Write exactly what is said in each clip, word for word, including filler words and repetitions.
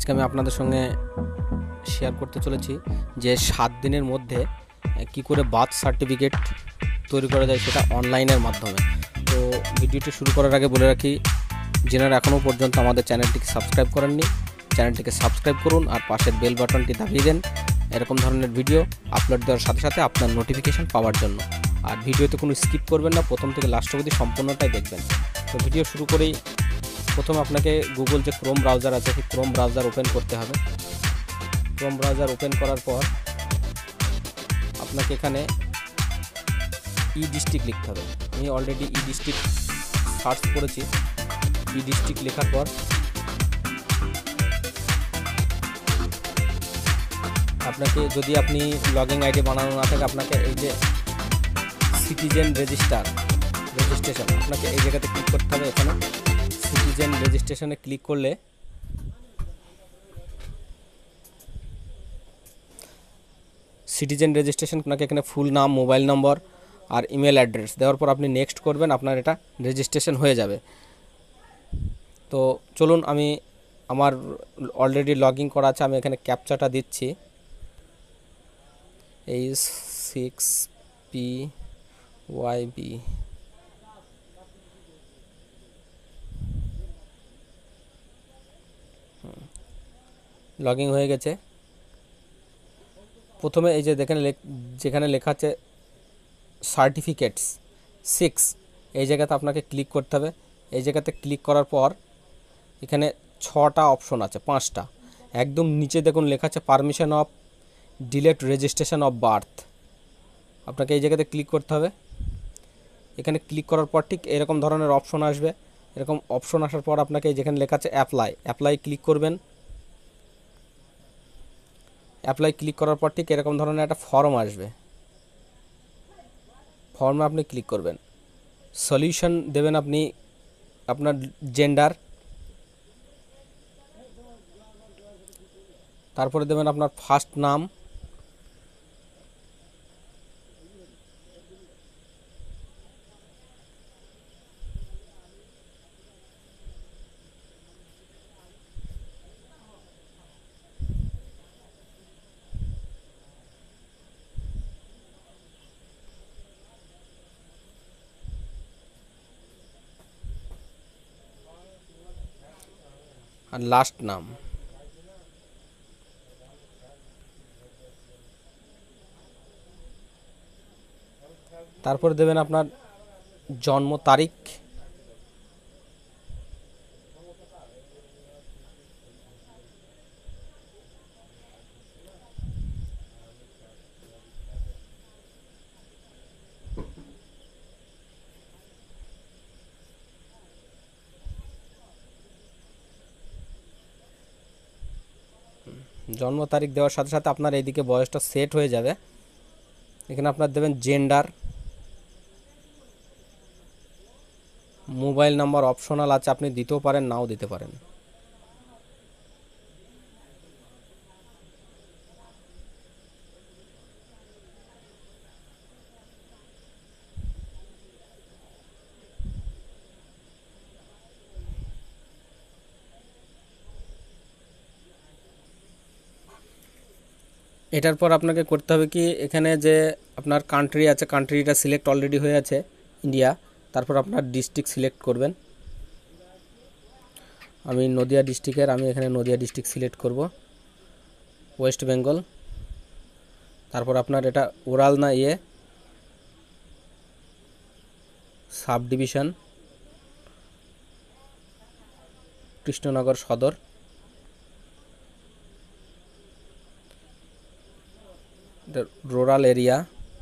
আজকে আমি আপনাদের সঙ্গে শেয়ার করতে চলেছি যে সাত দিনের মধ্যে কি করে বার্থ সার্টিফিকেট তৈরি করা যায় সেটা অনলাইনের মাধ্যমে। তো ভিডিওটি শুরু করার আগে বলে রাখি, যারা এখনও পর্যন্ত আমাদের চ্যানেলটিকে সাবস্ক্রাইব করেননি চ্যানেলটিকে সাবস্ক্রাইব করুন আর পাশের বেল বাটনটি দাবিয়ে দেন এরকম ধরনের ভিডিও আপলোড দেওয়ার সাথে সাথে আপনার নোটিফিকেশান পাওয়ার জন্য। আর ভিডিওতে কোনো স্কিপ করবেন না, প্রথম থেকে লাস্ট অবধি সম্পূর্ণটাই দেখবেন। তো ভিডিও শুরু করেই প্রথমে আপনাকে গুগল যে ক্রোম ব্রাউজার আছে সেই ক্রোম ব্রাউজার ওপেন করতে হবে। ক্রোম ব্রাউজার ওপেন করার পর আপনাকে এখানে ই ডিস্ট্রিক্ট লিখতে হবে। আমি অলরেডি ই ডিস্ট্রিক্ট সার্চ করেছি। ই ডিস্ট্রিক্ট লেখার পর আপনাকে, যদি আপনি লগইন আইডি বানানো না থাকে, আপনাকে এই যে সিটিজেন রেজিস্টার রেজিস্ট্রেশন আপনাকে এই জায়গাতে ক্লিক করতে হবে। এখানে সিটিজেন রেজিস্ট্রেশনে ক্লিক করলে সিটিজেন রেজিস্ট্রেশন আপনাকে এখানে ফুল নাম, মোবাইল নম্বর আর ইমেল অ্যাড্রেস দেওয়ার পর আপনি নেক্সট করবেন, আপনার এটা রেজিস্ট্রেশন হয়ে যাবে। তো চলুন, আমি আমার অলরেডি লগ ইন করা আছে, আমি এখানে ক্যাপচাটা দিচ্ছি। H six P Y B log in হয়ে গেছে। প্রথমে এই যে দেখেন যেখানে লেখা আছে সার্টিফিকেটস সিক্স, এই জায়গাতে আপনাকে ক্লিক করতে হবে। এই জায়গাতে ক্লিক করার পর এখানে ছটা অপশন আছে, পাঁচটা। একদম নিচে দেখুন লেখা আছে permission of delete registration of birth, আপনাকে এই জায়গাতে ক্লিক করতে হবে। এখানে ক্লিক করার পর ঠিক এরকম ধরনের অপশন আসবে। এরকম অপশন আসার পর আপনাকে যেখানে লেখা আছে অ্যাপ্লাই অ্যাপ্লাই ক্লিক করবেন। অ্যাপ্লাই ক্লিক করার পর ঠিক এরকম ধরনের একটা ফর্ম আসবে, ফর্মে আপনি ক্লিক করবেন। সলিউশন দেবেন আপনি আপনার জেন্ডার, তারপরে দেবেন আপনার ফার্স্ট নাম, আর লাস্ট নাম। তারপরে দেবেন আপনার জন্ম তারিখ, জন্ম তারিখ দেওয়ার সাথে সাথে আপনার এইদিকে বয়সটা সেট হয়ে যাবে। এখানে আপনার দেবেন জেন্ডার, মোবাইল নাম্বার অপশনাল আছে, আপনি দিতেও পারেন নাও দিতে পারেন। এটার পর আপনাকে করতে হবে কি, এখানে যে আপনার কান্ট্রি আছে কান্ট্রিটা সিলেক্ট অলরেডি হয়ে আছে ইন্ডিয়া। তারপর আপনার ডিস্ট্রিক্ট সিলেক্ট করবেন। আমি নদিয়া ডিস্ট্রিক্টের, আমি এখানে নদিয়া ডিস্ট্রিক্ট সিলেক্ট করব, ওয়েস্ট বেঙ্গল। তারপর আপনার এটা ওরাল না ইয়ে sub division, Krishnanagar Sadar. Rural area,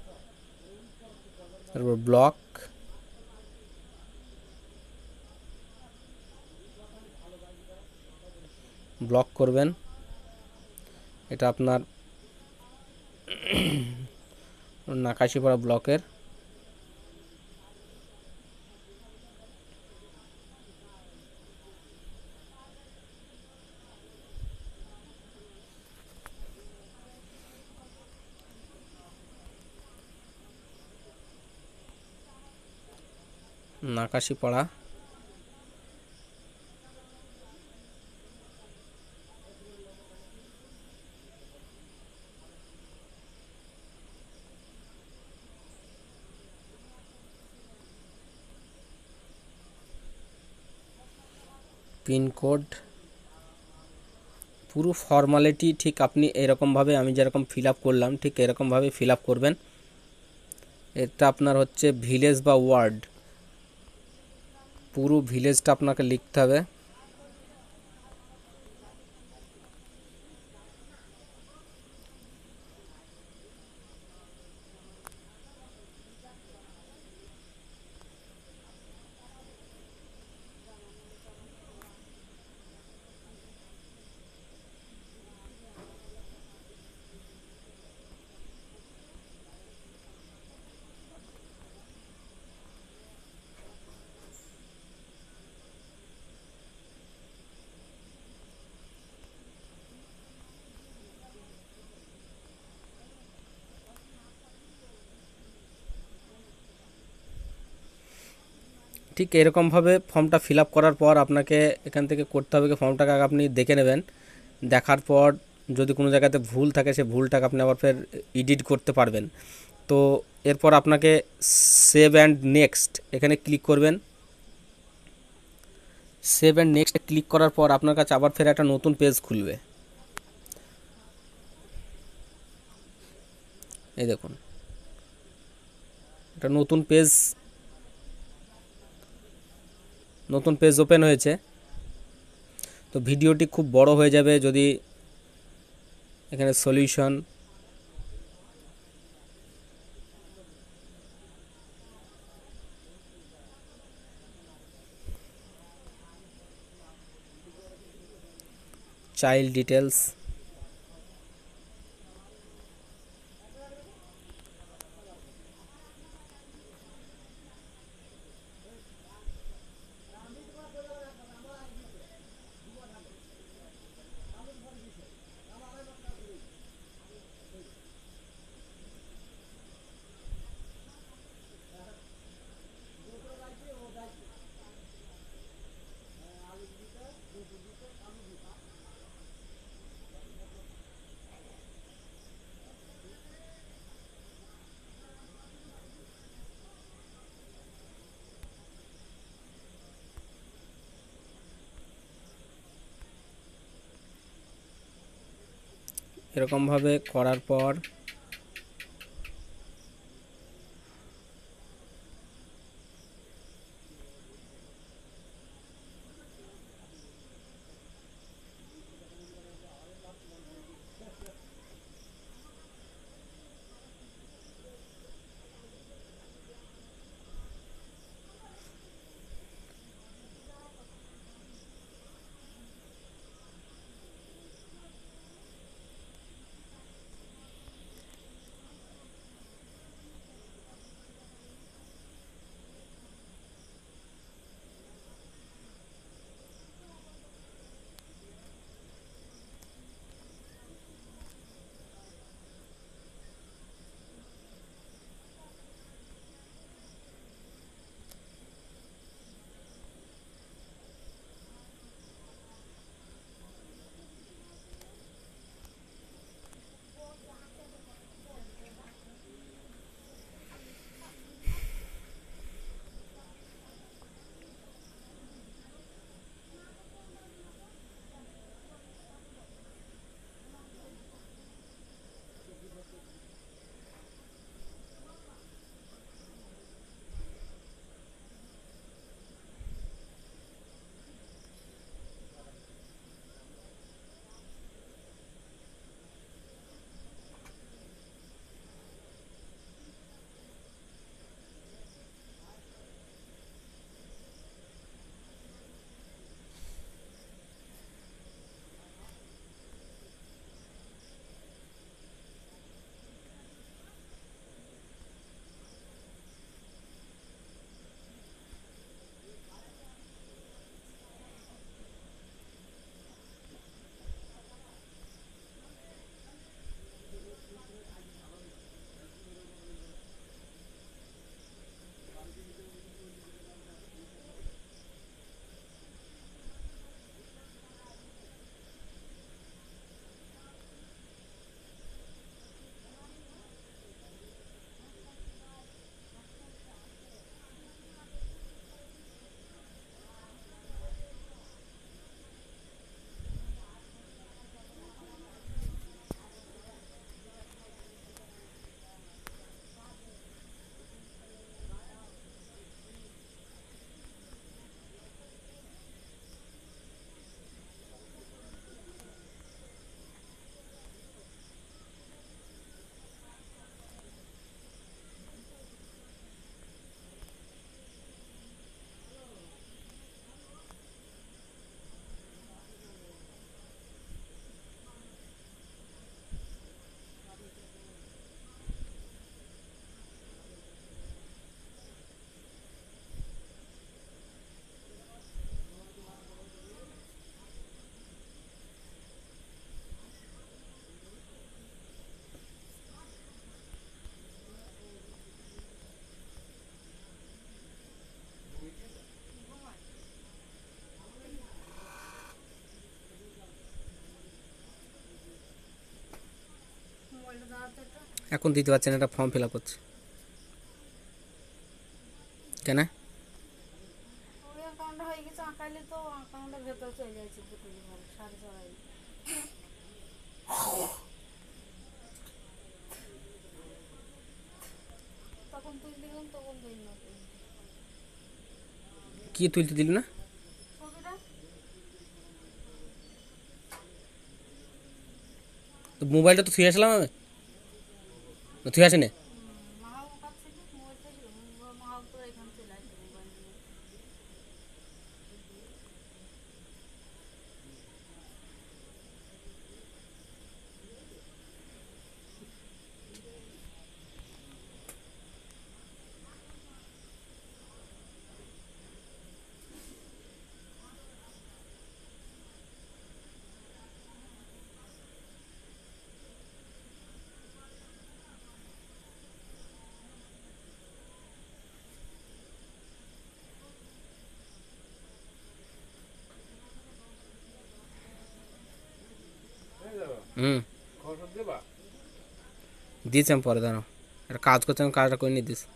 তারপর ব্লক, ব্লক করবেন। এটা আপনার নাকাশিপাড়া ব্লকের। নাকাশিপাড়া পিনকোড, পুরো ফর্মালিটি ঠিক আপনি এরকমভাবে আমি যেরকম ফিল আপ করলাম ঠিক এরকমভাবে ফিল আপ করবেন। এটা আপনার হচ্ছে ভিলেজ বা ওয়ার্ড, পুরো ভিলেজটা আপনাকে লিখতে হবে। ঠিক এরকমভাবে ফর্মটা ফিল আপ করার পর আপনাকে এখান থেকে করতে হবে কি, ফর্মটাকে আগে আপনি দেখে নেবেন। দেখার পর যদি কোনো জায়গাতে ভুল থাকে সে ভুলটাকে আপনি আবার ফের এডিট করতে পারবেন। তো এরপর আপনাকে সেভ অ্যান্ড নেক্সট এখানে ক্লিক করবেন। সেভ অ্যান্ড নেক্সট ক্লিক করার পর আপনার কাছে আবার ফের একটা নতুন পেজ খুলবে। এই দেখুন একটা নতুন পেজ নতুন পেজ ওপেন হয়েছে। তো ভিডিওটি খুব বড় হয়ে যাবে যদি এখানে সলিউশন, চাইল্ড ডিটেলস, এরকমভাবে করার পর এখন দিতে পারছেন, এটা ফর্ম ফিল আপ করছে কেন? ওই অ্যাকাউন্টটা হয়ে গেছে আঁকাইলে তো অ্যাকাউন্টের ভেতরে চলে যাচ্ছে দুটো জীবন সাড়ে ছড়াই তখন তুই দিলাম তখন দিই না তুই কি তুলতে দিল না? ছবিটা তো মোবাইলটা তো থুয়ে আসলাম আমি, থুয়ে আসি না। মাহাও কাছে মোবাইল থেকে মাহাও তো এখান চলে আসবে মোবাইল নিয়ে হুম, দিয়েছি আমি, পরে দাঁড়াও, একটা কাজ করছে, আমি কাজটা করে নিয়ে দিস।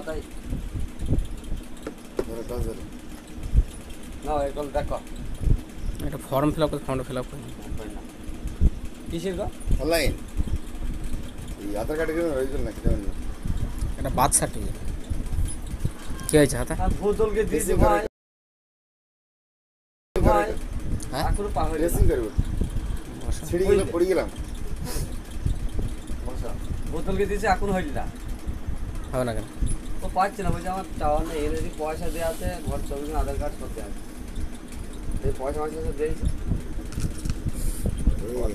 তাই ধরো কাজ ধরো না এখন দেখো একটা ফর্ম ফিল আপ করে ফর্ম ফিল আপ করি কিসের গো অনলাইন এই আধার কার্ডের জন্য রয়েছিল না কেমন একটা বার্থ সার্টিফিকেট কি হয়েছে হাতে আর ভূতলকে দিয়েছে ভাই ভাই হ্যাঁ এখনো পা হয়ে ড্রেসিং করব বসো। ছিড়ে গেলে পড়ে গেলাম বসা বোতলকে দিয়েছে এখন হইল না হবে না কেন ও পাচ্ছে না বলছে আমার চাওয়ার নেই এর যদি পয়সা দেওয়া আছে ঘর ছবি আধার কার্ড সব দেওয়া আছে এই পয়সা পয়সা সব দিয়েছে এই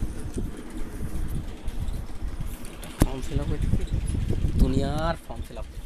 ফর্ম ফিল আপ করে দুনিয়ার ফর্ম ফিল আপ